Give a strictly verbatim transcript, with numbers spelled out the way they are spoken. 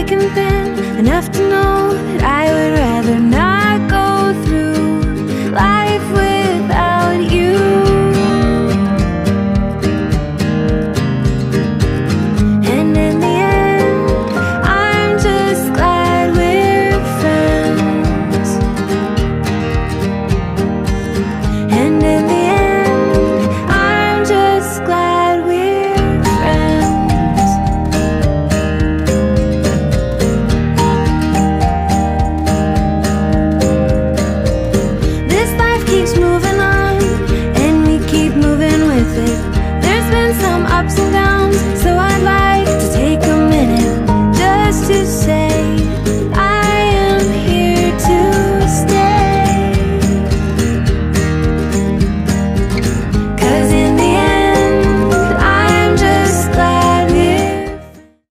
thick and thin, enough to know that I would rather not go through life without you. And in the end, I'm just glad we're friends. And in the end, I'm just glad we're friends. This life keeps moving on, and we keep moving with it. There's been some ups and downs, so I'd like to take a minute just to say